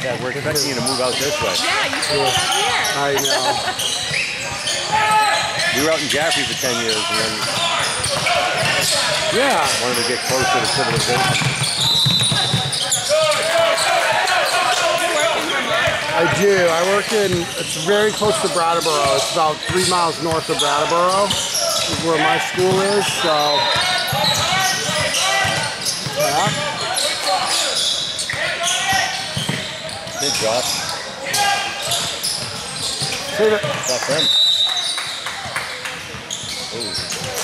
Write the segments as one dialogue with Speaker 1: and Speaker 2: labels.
Speaker 1: Yeah, we're expecting you to move out this way.
Speaker 2: Yeah, you should have come here.
Speaker 3: I know.
Speaker 1: We were out in Jaffrey for 10 years and then wanted to get closer to civilization.
Speaker 3: I do. I work in, it's very close to Brattleboro. It's about 3 miles north of Brattleboro is where my school is, so. Yeah.
Speaker 1: Hey, Josh.
Speaker 3: Save it.
Speaker 1: What's up, friend? Ooh.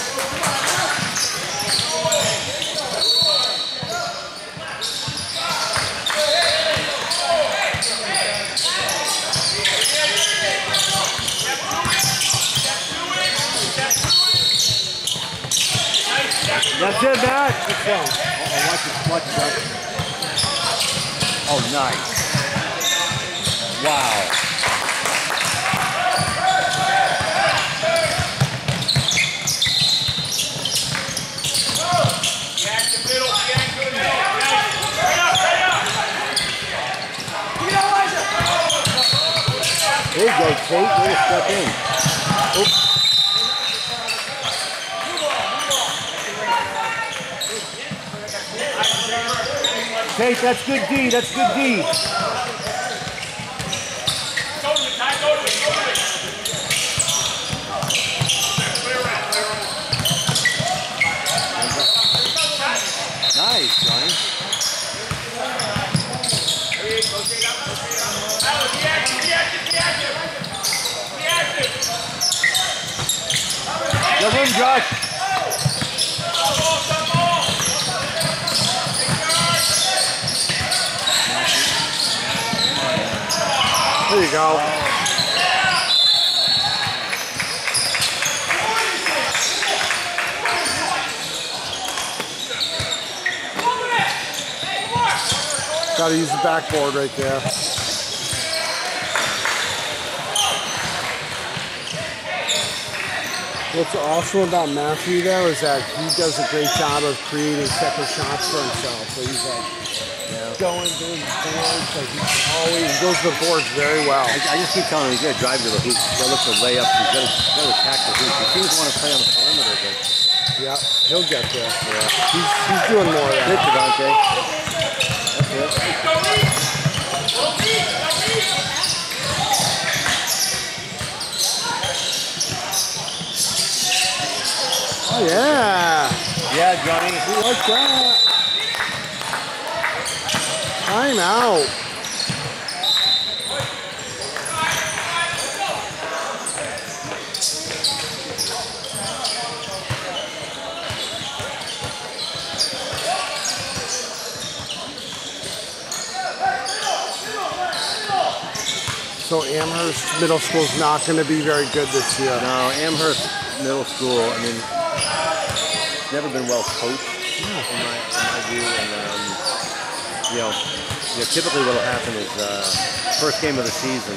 Speaker 3: That's it, Matt.
Speaker 1: Good one. Watch it. Oh, nice. Wow. There you go, Tate. Way to step in. Oops. Tate, that's good D. That's good D. Nice, Johnny. Good room, Josh.
Speaker 3: There you go. Got to use the backboard right there. What's awesome about Matthew, though, is that he does a great job of creating second shots for himself. So he's like going to the boards, like he goes to the boards very well.
Speaker 1: I just keep telling him he's got to drive to the hoop. He's got to look for layups. He's got to attack the hoop. He seems to want to play on the perimeter, but
Speaker 3: yeah, he'll get there. Yeah, he's doing more of that.
Speaker 1: Good, Devontae. That's it.
Speaker 3: Oh yeah.
Speaker 1: Yeah, Johnny.
Speaker 3: We like that. Time out. So Amherst Middle School is not going to be very good this year.
Speaker 1: No, Amherst Middle School, I mean, never been well coached in my view, and you know, typically what will happen is first game of the season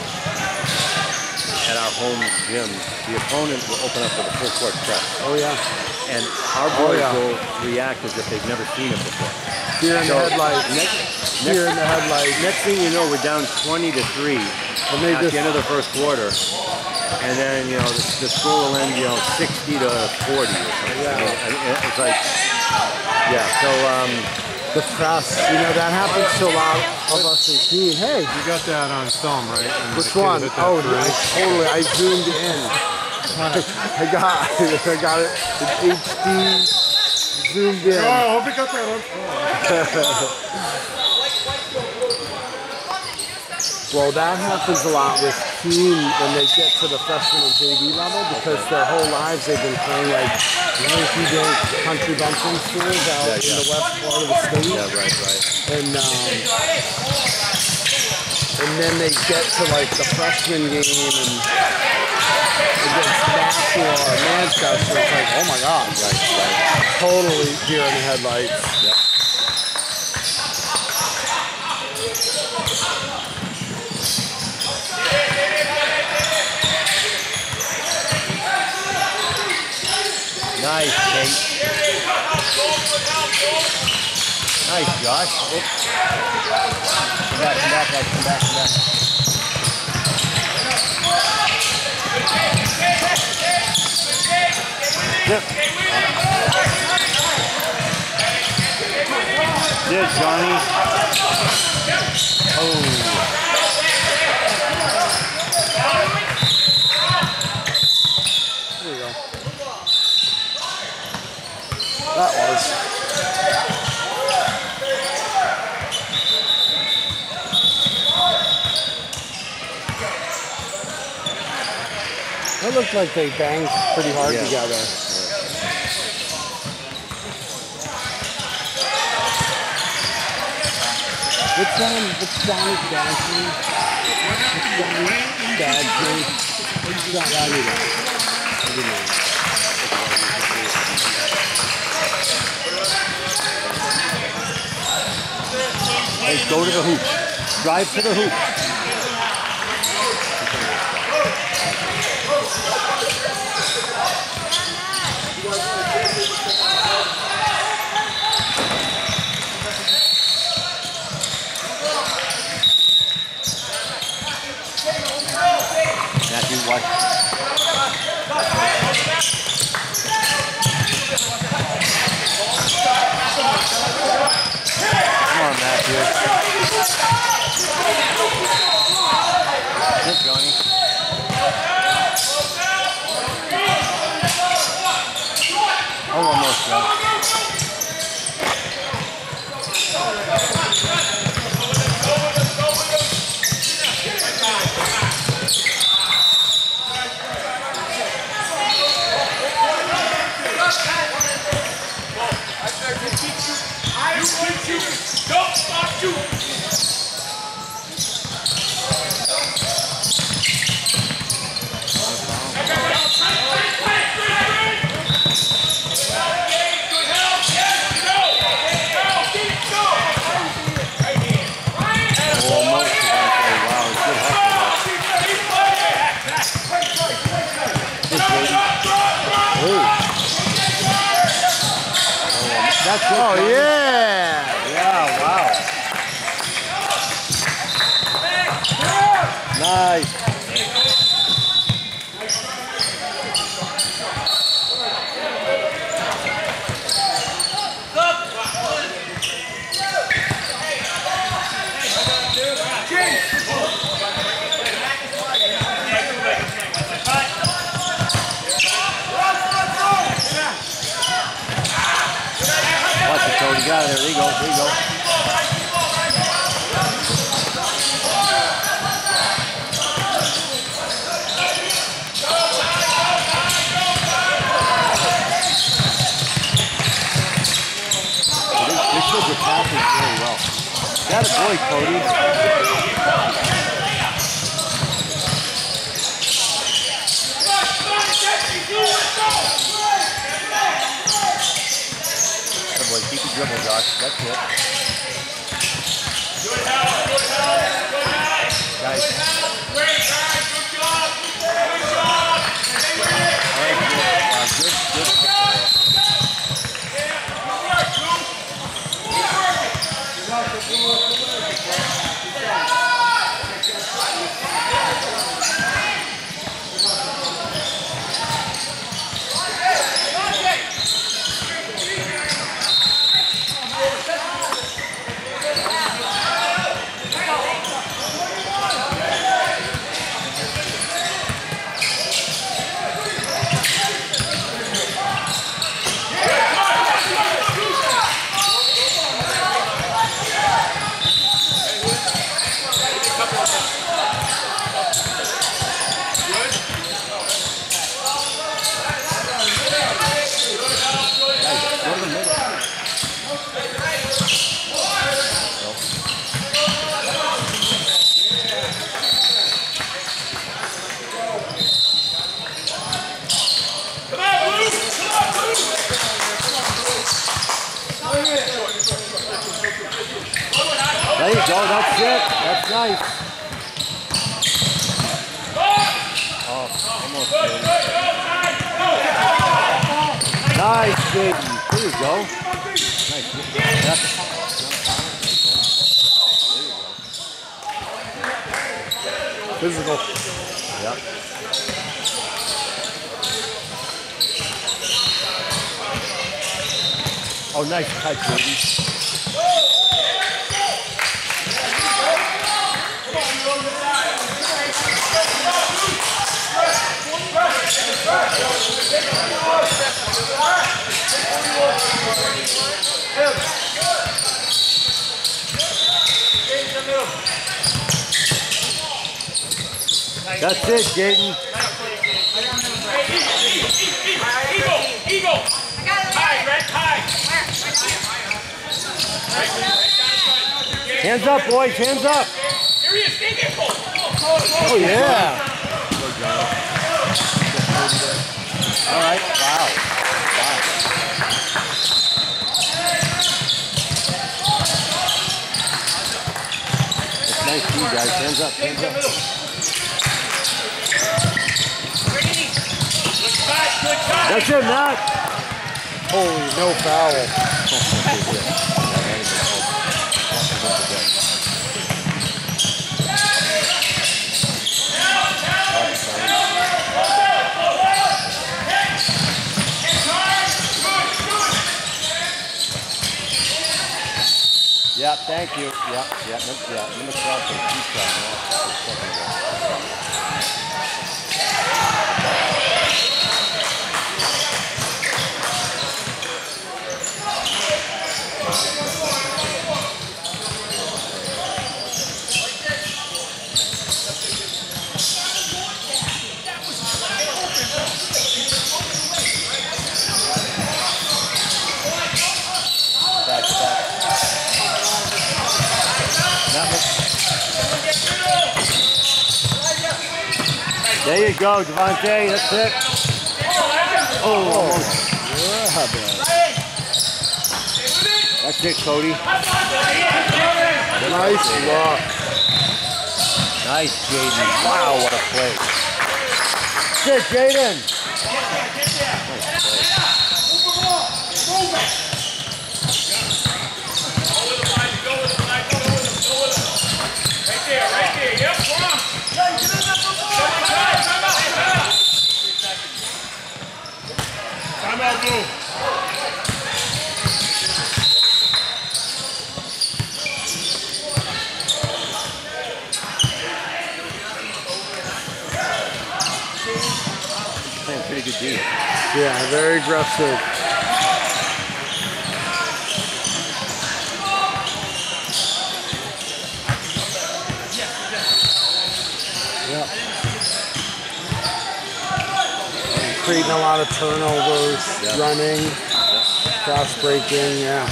Speaker 1: at our home gym, the opponent will open up with a full court press.
Speaker 3: Oh yeah.
Speaker 1: And our boys will react as if they've never seen it before.
Speaker 3: Deer in the headlights. Deer in the headlights.
Speaker 1: Next thing you know, we're down 20-3 at the end of the first quarter. And then, you know, the score will end, 60-40 or something. Yeah. It's like, yeah, so...
Speaker 3: the press, that happens to a lot of us in team. Hey.
Speaker 4: You got that on film, right? And
Speaker 3: which one? Oh, I zoomed in. I got it in HD, zoomed in.
Speaker 4: Oh, I hope you got that on film.
Speaker 3: Well, that happens a lot with team when they get to the freshman and JV level because their whole lives they've been playing like rinky-dink country bumping schools out in the west part of the state.
Speaker 1: Yeah, right.
Speaker 3: And then they get to like the freshman game and against Nashua or Manchester, it's like, oh my God, totally deer in the headlights.
Speaker 1: Yep. Nice, Kate. Nice, Josh. Oops. Come back, guys. Come back. Yep. Good, Johnny. Oh.
Speaker 3: There you go. That was. It looked like they banged pretty hard together. What's Johnny dancing? What's Johnny dancing? What's Johnny dancing?
Speaker 1: Hey, go to the hoop. Drive to the hoop. Matthew, watch. Come on, Matthew. Good, Johnny. Oh, almost, Josh.
Speaker 2: Don't stop you!
Speaker 1: That's it.
Speaker 3: Oh, yeah!
Speaker 1: Yeah, wow. Nice. Watch it, Cody. Got it there. There you go. There you go. They showed your passes very well. Got it, boy, Cody. Good boy. Keep the dribble, Josh. That's it. Guys. Good. There you go, that's it. That's nice. Oh, almost good. Nice, Jaden. There you go. Nice.
Speaker 3: Physical.
Speaker 1: Yep. Oh, nice touch, baby. That's it, Jaden.
Speaker 2: Eagle! High, Red, high!
Speaker 1: Hands up, boys, hands up.
Speaker 2: Here he is, stay there, Cole.
Speaker 1: Oh, yeah. All right, wow. It's nice to you guys. Hands up, hands up. That's it, Matt.
Speaker 3: Holy, no foul.
Speaker 1: Yeah, thank you. Yeah. Number 12 for There you go, Devontae. That's it. Oh, yeah, that's it, Cody.
Speaker 3: Nice look.
Speaker 1: Nice, Jaden. Wow, what a play. That's it, Jaden.
Speaker 2: Right there, yep, come on. Time out, Blue.
Speaker 1: Playing pretty good deal.
Speaker 3: Yeah, very aggressive. Yep. Creating a lot of turnovers, running, fast breaking, yeah.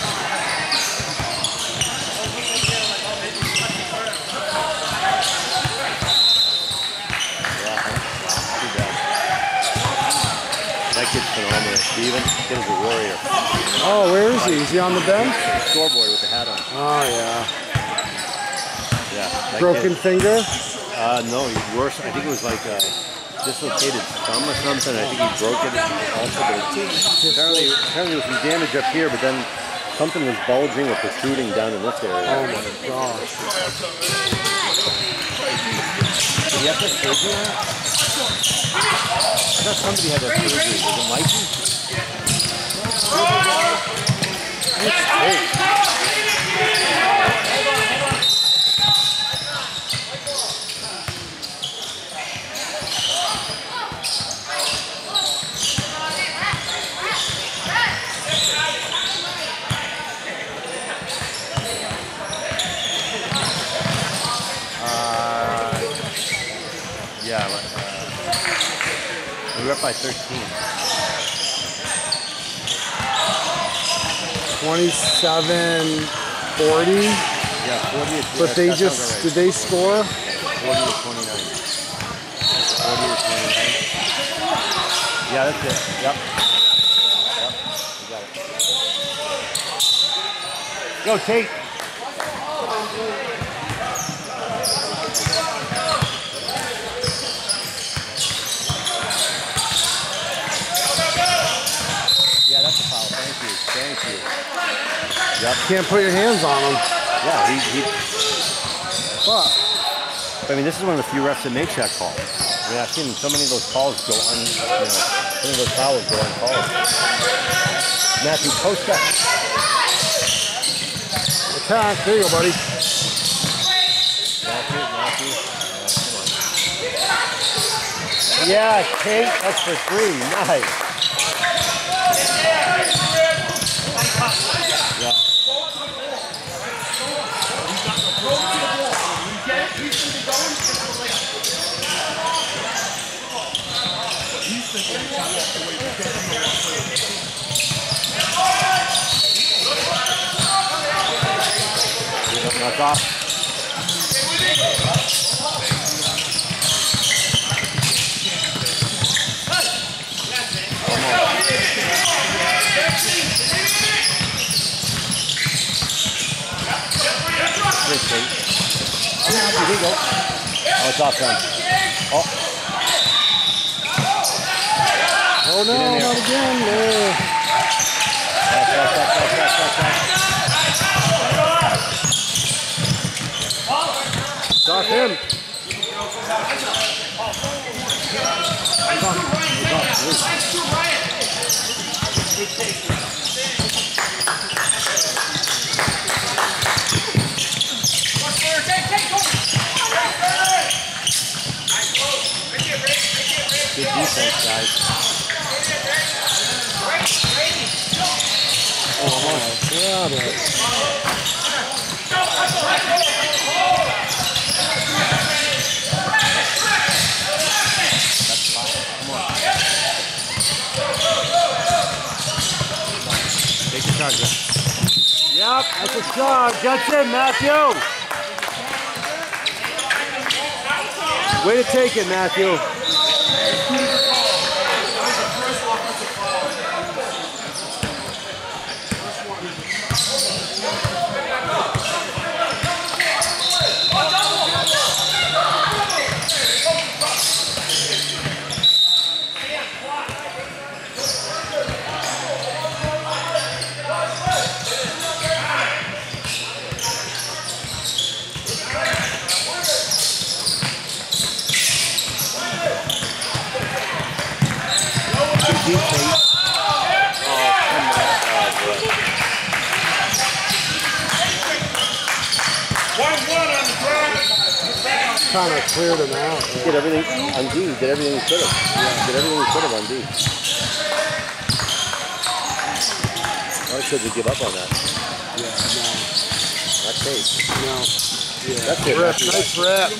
Speaker 1: That kid's phenomenal. Steven, kid is a warrior.
Speaker 3: Oh, where is he? Is he on the bench?
Speaker 1: Scoreboard with the hat on.
Speaker 3: Oh, yeah.
Speaker 1: Yeah. that
Speaker 3: Broken
Speaker 1: kid-
Speaker 3: finger?
Speaker 1: No, he's worse. I think it was like dislocated thumb or something. I think he broke it also. But apparently there was some damage up here, but then something was bulging or protruding down in this area.
Speaker 3: Oh, my gosh.
Speaker 1: Did he have that surgery on? I thought somebody had that surgery. Was it Mikey? Yeah, we were up by 13.
Speaker 3: 27-40.
Speaker 1: Yeah, 40 is
Speaker 3: But they just, did they score?
Speaker 1: 40 to 29. 40 to 29. Yeah, that's it. Yep. You got it. Go, Tate. Yeah, that's a foul. Thank you. Yep.
Speaker 3: Can't put your hands on him.
Speaker 1: Yeah, he
Speaker 3: But
Speaker 1: I mean, this is one of the few refs that makes that call. I mean, I've seen so many of those calls go so many of those fouls go uncalled. Matthew, post up.
Speaker 3: Attack. There you go, buddy.
Speaker 1: Matthew. Yeah, Kate, that's for 3. Nice. Yeah. Knock off. Here you go. Oh, it's off time. Oh.
Speaker 3: Oh no, not again. Stop him.
Speaker 1: Good defense, guys.
Speaker 3: Oh my God.
Speaker 1: Take the charge, Jeff.
Speaker 3: Yep, that's a shot. Gets in, Matthew. Way to take it, Matthew. Kind of cleared him out.
Speaker 1: He did everything on D. He did everything he could have. Yeah. Did everything he could have on D. Why should we give up on that?
Speaker 3: Yeah, no.
Speaker 1: Not Kate.
Speaker 3: No. Yeah.
Speaker 1: That's it.
Speaker 3: Rip, nice rip.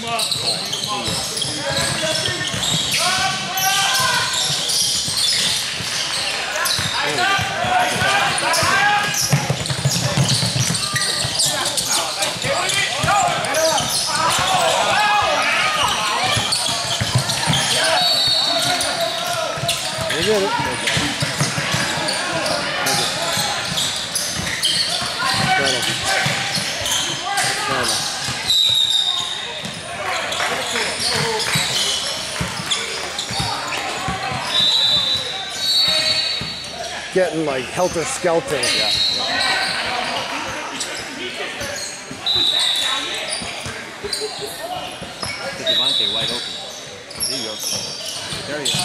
Speaker 3: They get it. Getting like helter-skelter.
Speaker 1: Yeah. Devontae wide open. There you go. There you go.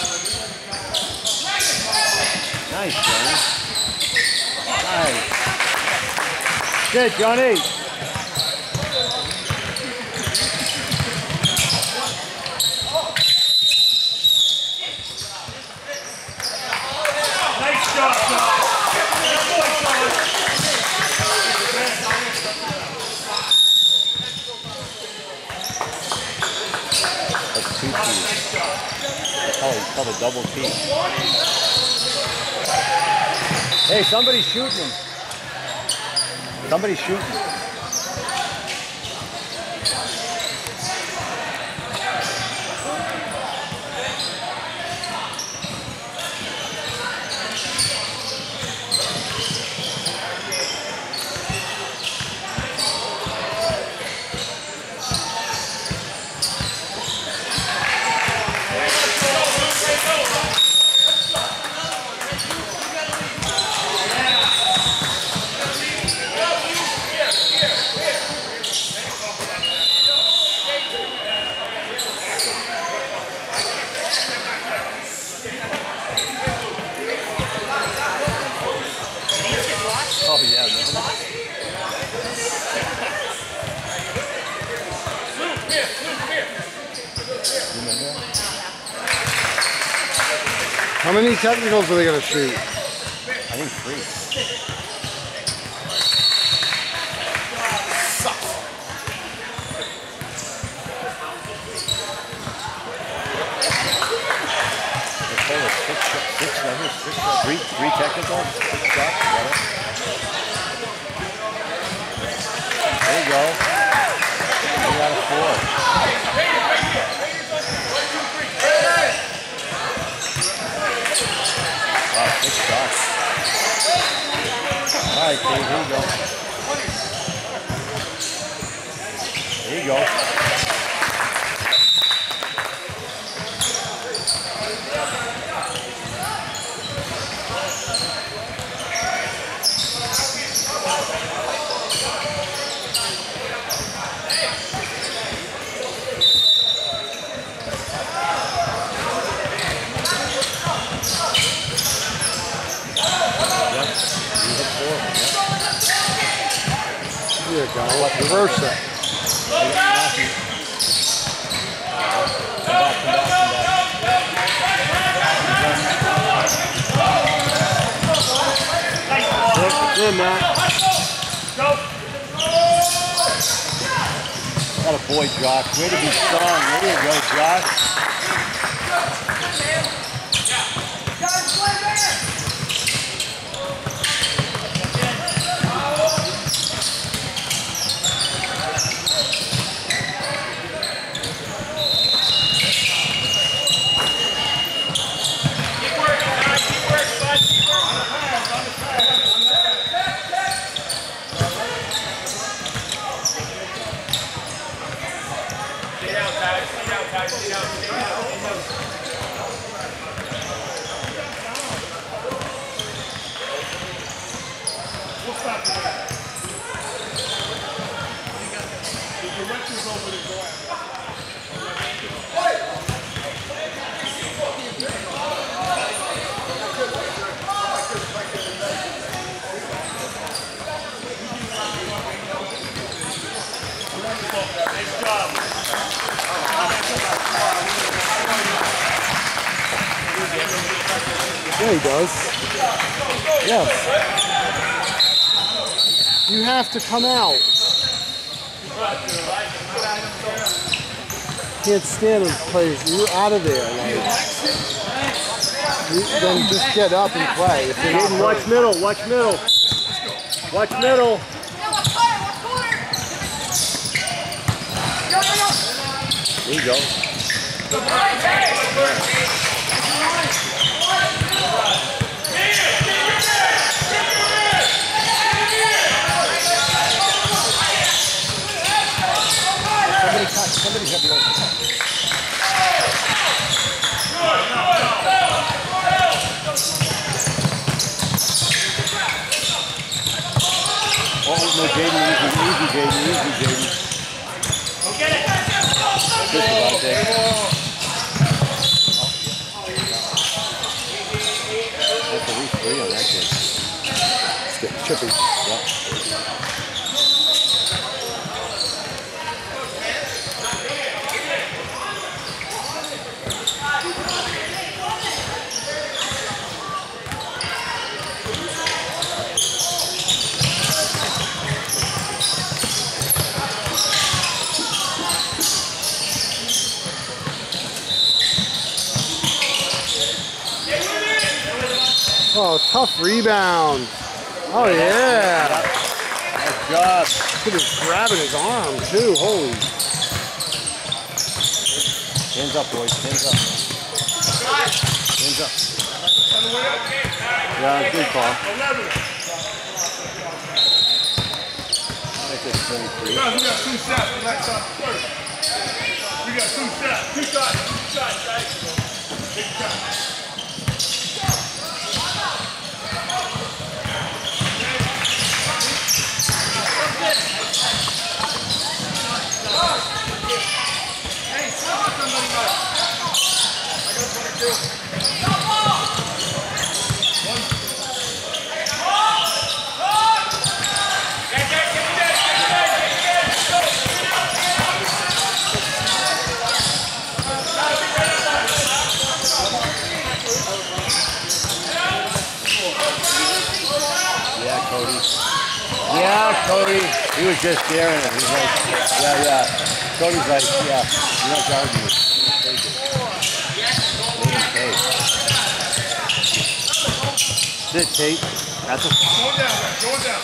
Speaker 1: Nice, Johnny. Nice. Good, Johnny.
Speaker 2: Nice shot, John.
Speaker 1: That's 2 P's. It's called a double P. Hey, somebody's shooting him. Somebody's shooting him.
Speaker 3: How many technicals are they going to shoot?
Speaker 1: I think 3. Three technical, 6 shots, you got it? There you go. 3 out of 4. Wow, 6 shots. All right, Dave, here you go. There you go.
Speaker 3: There you go. Reverse it. Good, Matt.
Speaker 1: What a boy, Josh. Way to be strong. There you go, Josh.
Speaker 3: Yeah, he does. Yes. You have to come out. Can't stand and play. You're out of there. Like, then just get up and play. If you're not
Speaker 1: Watch middle. Watch middle. Watch middle. There you go. Somebody have the open touch. Oh, no, Jaden, easy, Jaden. Go get it. Good, Devontae. That's at least 3 on that game.
Speaker 3: It's getting chippy.
Speaker 1: Yeah.
Speaker 3: Oh, tough rebound. Oh, yeah.
Speaker 1: Nice job.
Speaker 3: He was grabbing his arm, too. Holy.
Speaker 1: Hands up, boys. Hands up. Hands up. Yeah, good call. I think it's 23.
Speaker 2: Guys, we got 2 shots. Black shot first. We got 2 shots. 2 shots. 2 shots, guys. Big shot. Hey, somebody got. I got 22.
Speaker 1: Yeah, Cody. He was just staring at it. He's like, yeah. Cody's like, yeah, you're not guarding me. Take it. Sit, Tate. That's a...
Speaker 2: Going down, man. Going down.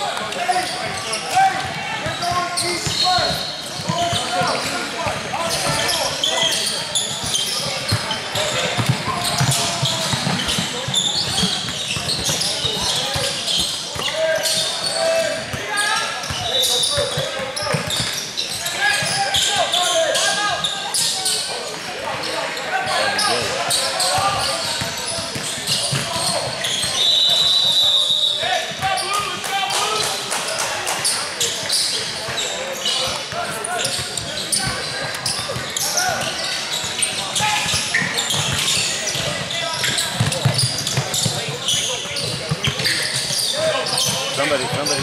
Speaker 1: Somebody. Come on.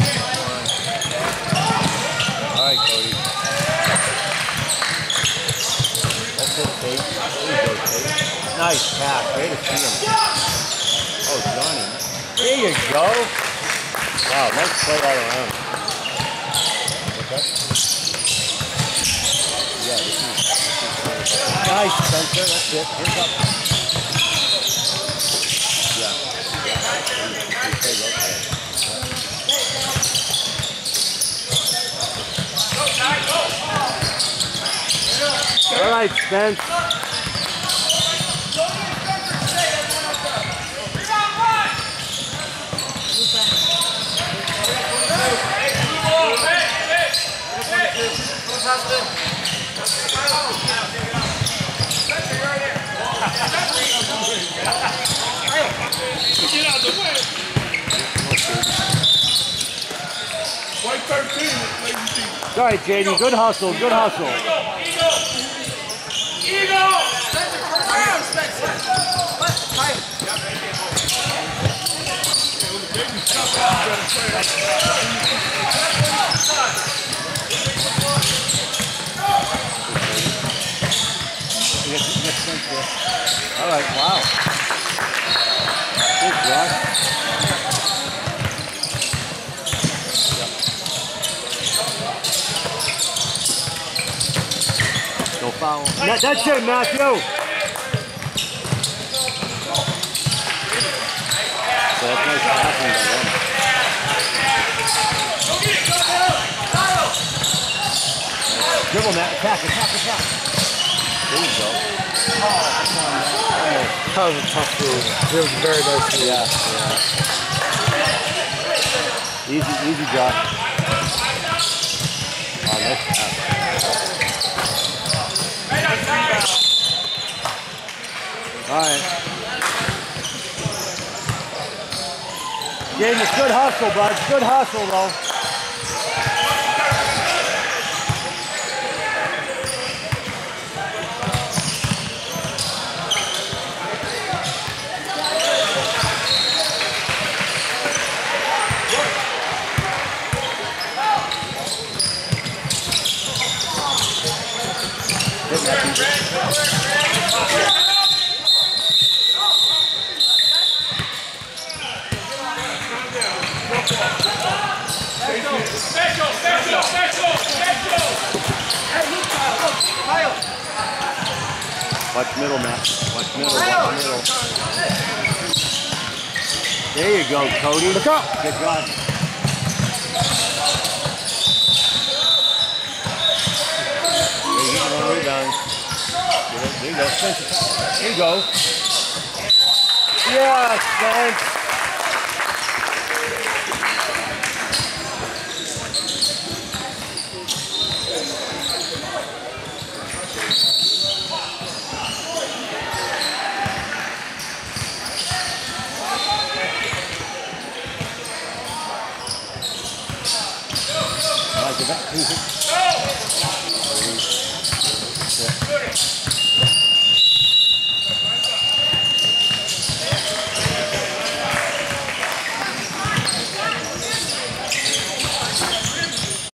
Speaker 1: All right, Cody. That's it, Tate. There you go, Tate. Nice pass. Way to see him. Oh, Johnny. There you go. Wow, nice play all around. Okay. Yeah, this is nice, Spencer. That's it. Here's up. Yeah. Okay. All right, Spence.
Speaker 2: Get out the way. White 13, ladies and
Speaker 1: All right, JD. Good hustle. Good hustle.
Speaker 2: Eagle!
Speaker 1: All right, wow. Good job. No foul. That's it, Matthew. So that's nice passing by one. Dribble, Matt. Attack. There you go.
Speaker 3: That was a tough move. It was very nice move.
Speaker 1: Yeah. Easy job. Oh, nice pass. All right. James, it's good hustle, bud. It's good hustle, though. Watch middle, Matt. Watch middle. There you go, Cody. Look up. Good job. There you go. One rebound. There you go. There you go. Yes, thanks. Give that.